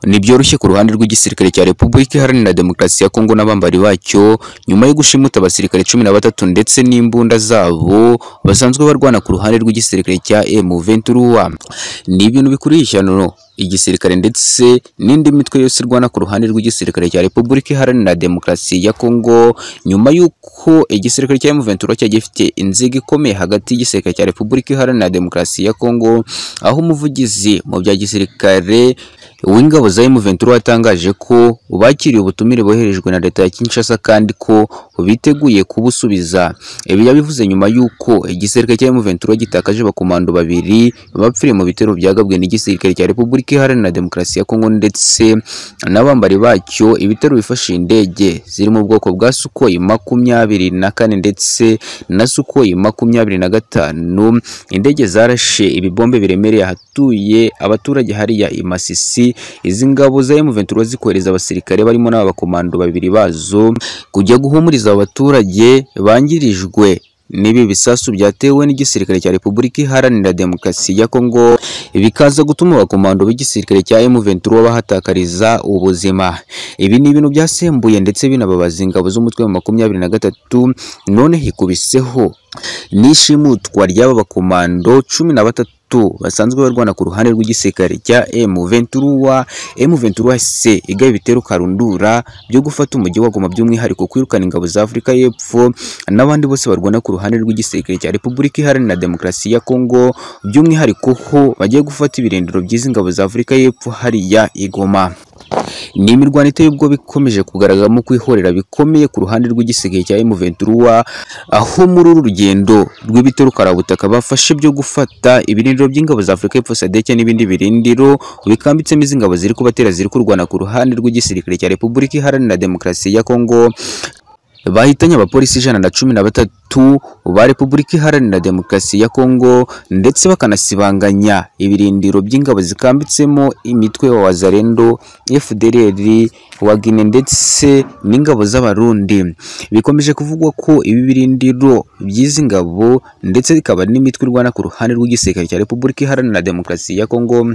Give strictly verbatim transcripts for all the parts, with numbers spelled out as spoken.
Nibyoroshye ku ruhande rw'igisirikare cya Repubulika Iharanira Demokarasi ya Kongo n'abambari bacyo nyuma yo gushimuta abasirikare cumi na batatu ndetse n'imbunda zabo basanzwe barwana ku ruhande rw'igisirikare cya M vingt-trois. Ni ibintu bikuriye ishyano igisirikare ndetse n'indi mitwe yose irwana ku ruhande rw'igisirikare cya Repubulika Iharanira Demokarasi ya Kongo nyuma y'uko igisirikare cya M vingt-trois cyagiye gifite inziga ikomeye hagati y'igisirikare cya Repubulika Iharanira Demokarasi ya Kongo, aho umuvugizi mu bya gisirikare w'ingabo za M vingt-trois yatangaje ko bakiriye ubutumire boherejwe na leta ya Kinshasa kandi ko biteguye kubusubiza. Ibi yabivuze nyuma y'uko igisirikare cya M vingt-trois gitakaje abakomando babiri bapfiriye mu bitero byagabwe n'igisirikare cya Repubulika Iharanira Demokarasi ya Kongo ndetse n'abambari bacyo ibitero bifashe indege ziri mu bwoko bwa Sukhoi makumyabiri na kane ndetse na Sukhoi makumyabiri na gatanu. Indege zarashe ibibombe biremereye ahatuye abaturage hariya i Masisi. Izi ngabo za M vingt-trois zikohereza abasirikare barimo n'abakomando babiri bazo kujya guhumuriza abaturage bangirijwe nibi bisasu byatewe n'igisirikare cya Repubulika Iharanira Demokarasi ya Kongo, bikaza gutuma abakomando b'igisirikare cya M vingt-trois bahatakariza ubuzima. Ibi ni ibintu byasembuye ndetse binababaza ingabo z'umutwe wa makumyabiri na gatatu, none hikubiseho n'ishimutwa ry'aba bakomando cumi na batatu basanzwe barwana ku ruhande rw'igisirikare cya M vingt-trois. M vingt-trois se igaye ibitero karundura byo gufata umujyi wa Goma, by'umwihariko kwirukana ingabo za Afurika y'Epfo n'abandi bose barwana ku ruhande rw'igisirikare cya Repubulika Iharanira Demokarasi ya Kongo, by'umwihariko ho bagiye gufata ibirindiro by'izi ngabo za Afurika y'Epfo hariya i Goma. Ni imirwano iteye ubwoba ikomeje kugaragaramo kwihorera bikomeye ku ruhande rw'igisirikare cya M vingt-trois, aho muri uru rugendo rw'ibitero karabutaka bafashe byo gufata ibirindiro by'ingabo za Afurika y'Epfo S A D C n'ibindi birindiro bikambitsemo izi ngabo ziri kubatera ziri kurwana ku ruhande rw'igisirikare cya Repubulika Iharanira Demokarasi ya Kongo. Bahitanye abapolisi ijana na cumi na batatu ba Repubulika Iharanira Demokarasi ya Kongo ndetse bakanasibanganya ibirindiro by'ingabo zikambitsemo imitwe wa Wazalendo, F D L R, Wagner ndetse n'ingabo z'abarundi. Bikomeje kuvugwa ko ibi birindiro by'izi ngabo ndetse bikaba n'imitwe irwana ku ruhande rw'igisirikare cya Repubulika Iharanira Demokarasi ya Kongo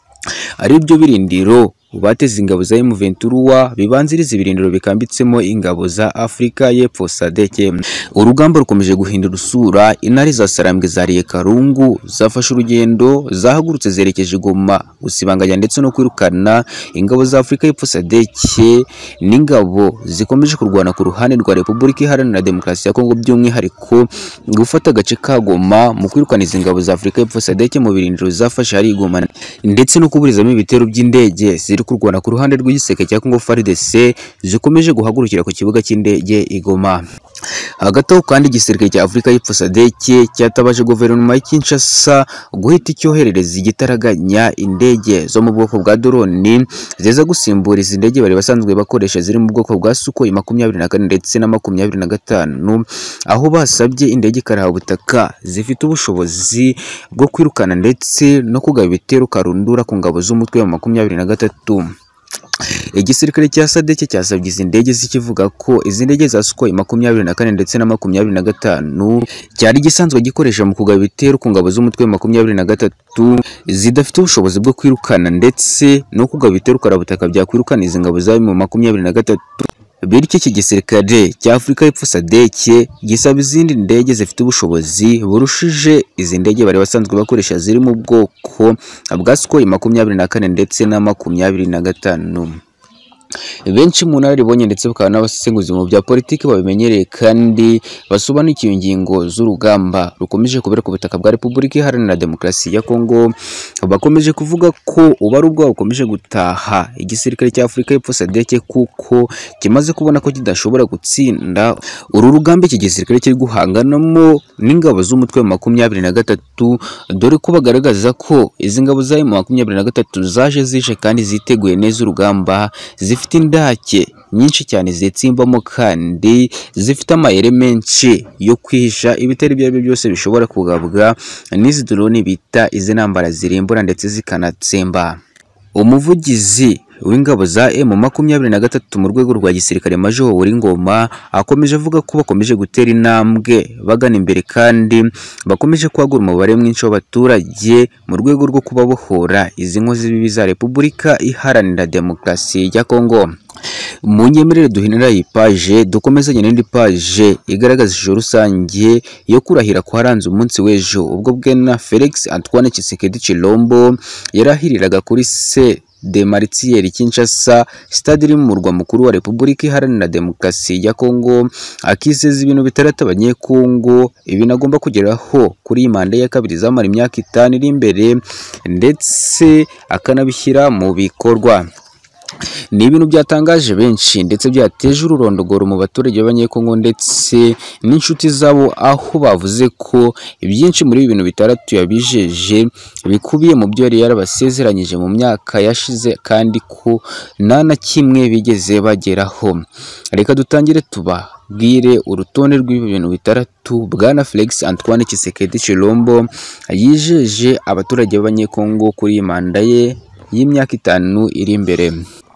ari byo birindiro bateze ingabo za M vingt-trois bibanziriza ibirindiro bikambitsemo ingabo za Afurika y'Epfo S A D C. Urugamba rukomeje guhindura usura. Intare za Sarambwe zariye Karungu zafashe urugendo zahagurutse zerekeje Goma gusibanganya ndetse no kwirukana ingabo za Afurika y'Epfo S A D C n'ingabo zikomeje kurwana ku ruhande rwa Repubulika Iharanira Demokarasi ya Kongo, by'umwihariko gufata agace ka Goma mu kwirukana izi ngabo za Afurika y'Epfo S A D C mu birindiro zafashe hari Goma ndetse no kuburizamo ibitero by'indege ziri kurwana ku ruhande rw'igisirikare cya Kongo F A R D C zikomeje guhagurukira ku kibuga cy'indege i Goma. Hagati aho kandi igisirikare cya Afurika y'Epfo S A D C cyatabaje guverinoma ya Kinshasa guhita icyoherereza igitaraganya indege zo mu bwoko bwa drone ziza gusimbura izi ndege bari basanzwe bakoresha ziri mu bwoko bwa Sukhoi makumyabiri na kane ndetse na makumyabiri na gatanu, aho basabye indege karahabutaka zifite ubushobozi bwo kwirukana ndetse no kugaba ibitero karundura ku ngabo z'umutwe wa makumyabiri na gatatu. Igisirikare cya S A D C cyasabye izi ndege zikivuga ko izi ndege za Sukhoi makumyabiri na kane ndetse na makumyabiri na gatanu cyari gisanzwe gikoresha mu kugaba ibitero ku ngabo z'umutwe wa makumyabiri na gatatu zidafite ubushobozi bwo kwirukana ndetse no kugaba ibitero karabutaka byakwirukana izi ngabo za makumyabiri na gatatu. Bityo iki gisirikare cya Afurika y'Epfo S A D C gisaba izindi ndege zifite ubushobozi burushije izi ndege bari basanzwe bakoresha ziri mu bwoko bwa Sukhoi makumyabiri na kane ndetse na makumyabiri na gatanu. Benshi mu nararibonye ndetse bakaba n'abasesenguzi mu bya politiki babimenyereye kandi basobanukiwe ingingo z'urugamba rukomeje kubera ku butaka bwa Repubulika Iharanira Demokarasi ya Kongo, bakomeje kuvuga ko ubari ubwo bukomeje gutaha igisirikare cya Afurika y'Epfo S A D C kuko kimaze kubona ko kidashobora gutsinda uru rugamba iki gisirikare kiri guhanganamo n'ingabo z'umutwe wa makumyabiri na gatatu, dore ko bagaragaza ko izi ngabo za makumyabiri na gatatu zaje zije kandi ziteguye neza urugamba, zifite indake nyinshi cyane zitsimbamo kandi zifite amayere menshi yo kwihisha ibitero ibyo ari byo byose bishobora kugabwa n'izi drone bita izi ntambara zirimbura ndetse zikanatsemba. Umuvugizi w'ingabo za M makumyabiri na gatatu mu rwego rwa gisirikare Major Ngoma akomeje avuga ko bakomeje gutera intambwe bagana imbere kandi bakomeje kwagura umubare mwinshi w'abaturage mu rwego rwo kubabohora izi nkozi bibi za Repubulika Iharanira Demokarasi ya Kongo. Mu nyemerere duhinira iyi page dukomezanye n'indi page igaragaza ishusho rusange yo kurahira kwaranze umunsi w'ejo ubwo bwana Felix Antoine Tshisekedi Tshilombo yarahiriraga kuri se de Martyrs Kinshasa, stade iri mu murwa mukuru wa Repubulika Iharanira Demokarasi ya Kongo, akizeza ibintu bitarata abanyekongo ibi nagomba kugeraho kuri manda ya kabiri zamara imyaka itanu iri imbere ndetse akanabishyira mu bikorwa. Ni ibintu byatangaje benshi ndetse byateje ururondogoro mu baturage b'abanyekongo ndetse n'inshuti zabo, aho bavuze ko ibyinshi muri ibintu bitaratu yabijeje bikubiye mu byo yari yarabasezeranyije mu myaka yashize kandi ko nta na kimwe bigeze bageraho. Reka dutangire tubabwire urutonde rw'ibintu bitaratu bwana Felix Antoine Tshisekedi Tshilombo yijeje abaturage b'abanyekongo kuri manda ye y'imyaka itanu iri imbere.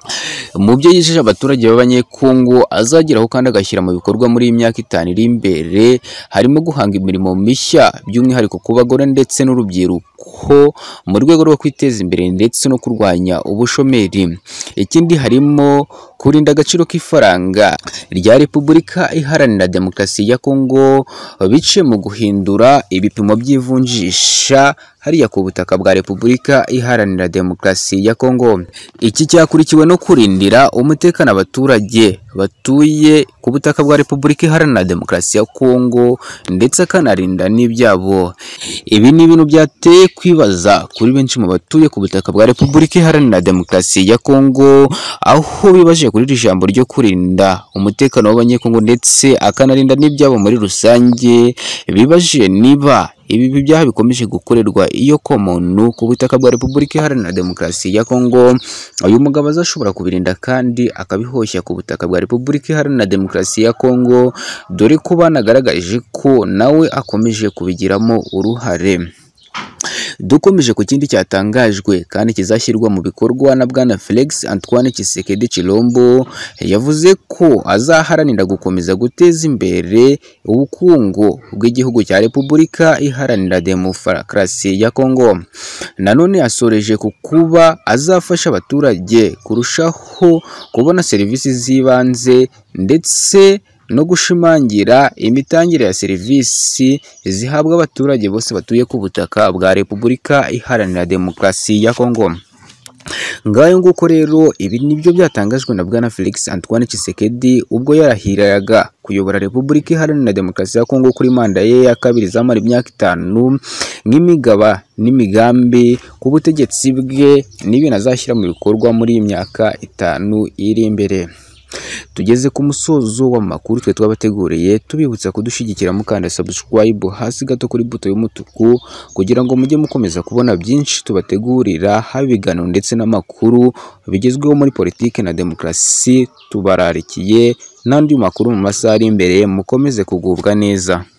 Mu byo yijeje abaturage b'abanyekongo azageraho kandi agashyira mu bikorwa muri iyi myaka itanu iri imbere harimo guhanga imirimo mishya by'umwihariko ku bagore ndetse n'urubyiruko mu rwego rwo kwiteza imbere ndetse no kurwanya ubushomeri. Ikindi harimo kurinda agaciro k'ifaranga rya Repubulika Iharanira Demokarasi ya Kongo bice mu guhindura ibipimo by'ivunjisha hariya ku butaka bwa Repubulika Iharanira Demokarasi ya Kongo. Iki cyakurikiwe no kurindira umutekano abaturage batuye ku butaka bwa Repubulika Iharanira Demokarasi ya Kongo ndetse akanarinda n'ibyabo. Ibi ni ibintu byateye kwibaza kuri benshi mu batuye ku butaka bwa Repubulika Iharanira Demokarasi ya Kongo, aho bibaje kuri iri jambo ryo kurinda umutekano w'abanyekongo ndetse akanarinda n'ibyabo muri rusange. Bibaje niba ibi byaha bikomeje gukorerwa iyo ko muntu ku butaka bwa Repubulika Iharanira Demokarasi ya Kongo uyu mugabo azashobora kubirinda kandi akabihoshya ku butaka bwa Repubulika Iharanira Demokarasi ya Kongo, dore ko banagaragaje ko nawe akomeje kubigiramo uruhare. Dukomeje ku kindi cyatangajwe kandi kizashyirwa mu bikorwa na bwana Felix Antoine Tshisekedi Tshilombo, yavuze ko azaharanira gukomeza guteza imbere ubukungu bw'igihugu cya Repubulika Iharanira Demokarasi ya Kongo. Nanone yasoreje ku kuba azafasha abaturage kurushaho kubona serivisi z'ibanze ndetse no gushimangira imitangire ya serivisi zihabwa abaturage bose batuye ku butaka bwa Repubulika Iharanira Demokarasi ya Kongo. Ngayo nguko rero ibi nibyo byatangajwe na bwana Felix Antoine Tshisekedi ubwo yarahiraga kuyobora Repubulika Iharanira Demokarasi ya Kongo kuri manda ye ya kabiri zamara imyaka itanu, nk'imigaba n'imigambi ku butegetsi bwe n'ibintu azashyira mu bikorwa muri iyi myaka itanu iri imbere. Tugeze ku musozo w'amakuru twe twabateguriye, tubibutsa kudushyigikira mukanda subscribe hasi gato kuri buto y'umutuku kugira ngo mujye mukomeza kubona byinshi tubategurira, habigano ndetse n'amakuru bigezweho muri politiki na demokarasi. Tubararikiye n'andi makuru mu masaha ari imbere, mukomeze kugubwa neza.